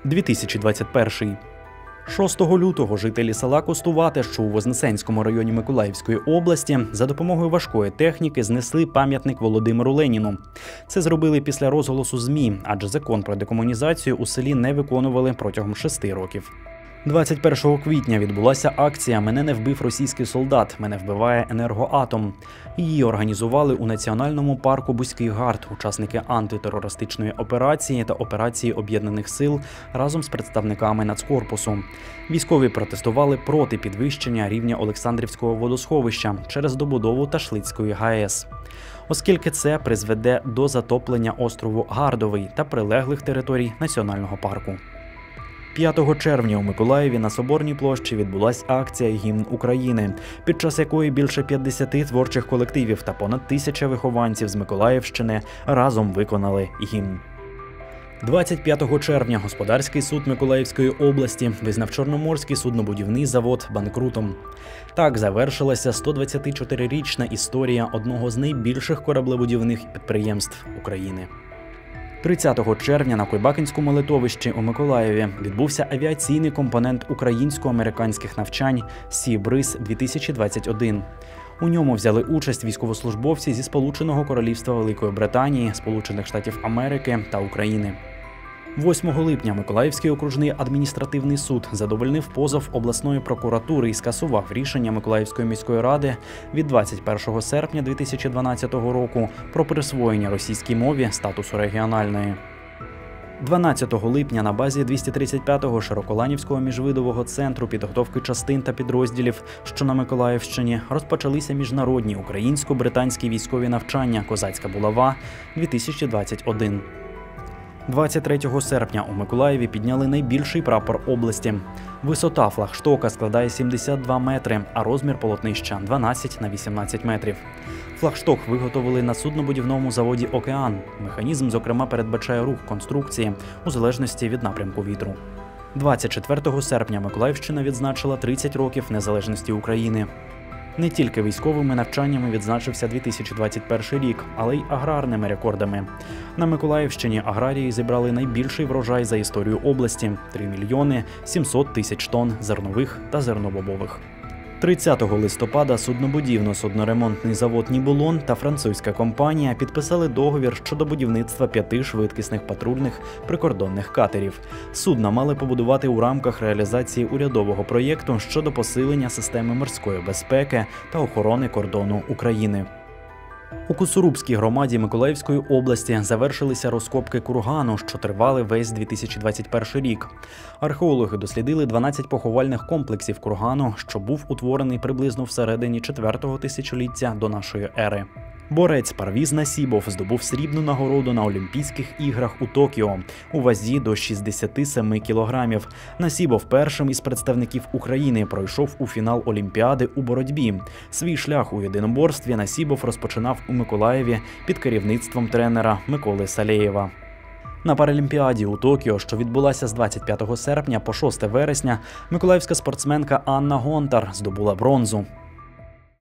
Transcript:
2021. 6 лютого жителі села Костувате, що у Вознесенському районі Миколаївської області, за допомогою важкої техніки знесли пам'ятник Володимиру Леніну. Це зробили після розголосу ЗМІ, адже закон про декомунізацію у селі не виконували протягом 6 років. 21 квітня відбулася акція «Мене не вбив російський солдат, мене вбиває енергоатом». Її організували у Національному парку Бузький Гард, учасники антитерористичної операції та операції Об'єднаних сил разом з представниками Нацкорпусу. Військові протестували проти підвищення рівня Олександрівського водосховища через добудову Ташлицької ГАЕС, оскільки це призведе до затоплення острову Гардовий та прилеглих територій національного парку. 5 червня у Миколаєві на Соборній площі відбулася акція «Гімн України», під час якої більше 50 творчих колективів та понад 1000 вихованців з Миколаївщини разом виконали гімн. 25 червня Господарський суд Миколаївської області визнав Чорноморський суднобудівний завод банкрутом. Так завершилася 124-річна історія одного з найбільших кораблебудівних підприємств України. 30 червня на Койбакинському литовищі у Миколаєві відбувся авіаційний компонент українсько-американських навчань «Сі-Бриз-2021». У ньому взяли участь військовослужбовці зі Сполученого Королівства Великої Британії, Сполучених Штатів Америки та України. 8 липня Миколаївський окружний адміністративний суд задовольнив позов обласної прокуратури і скасував рішення Миколаївської міської ради від 21 серпня 2012 року про присвоєння російській мові статусу регіональної. 12 липня на базі 235-го Широколанівського міжвидового центру підготовки частин та підрозділів, що на Миколаївщині, розпочалися міжнародні українсько-британські військові навчання «Козацька булава-2021». 23 серпня у Миколаєві підняли найбільший прапор області. Висота флагштока складає 72 метри, а розмір полотнища – 12 на 18 метрів. Флагшток виготовили на суднобудівному заводі «Океан». Механізм, зокрема, передбачає рух конструкції у залежності від напрямку вітру. 24 серпня Миколаївщина відзначила 30 років незалежності України. Не тільки військовими навчаннями відзначився 2021 рік, але й аграрними рекордами. На Миколаївщині аграрії зібрали найбільший врожай за історію області – 3 мільйони 700 тисяч тонн зернових та зернобобових. 30 листопада суднобудівно-судноремонтний завод «Нібулон» та французька компанія підписали договір щодо будівництва 5 швидкісних патрульних прикордонних катерів. Судна мали побудувати у рамках реалізації урядового проєкту щодо посилення системи морської безпеки та охорони кордону України. У Куцурубській громаді Миколаївської області завершилися розкопки кургану, що тривали весь 2021 рік. Археологи дослідили 12 поховальних комплексів кургану, що був утворений приблизно всередині 4-го тисячоліття до нашої ери. Борець Парвіз Насібов здобув срібну нагороду на Олімпійських іграх у Токіо у вазі до 67 кілограмів. Насібов першим із представників України пройшов у фінал Олімпіади у боротьбі. Свій шлях у єдиноборстві Насібов розпочинав у Миколаєві під керівництвом тренера Миколи Салєєва. На Паралімпіаді у Токіо, що відбулася з 25 серпня по 6 вересня, миколаївська спортсменка Анна Гонтар здобула бронзу.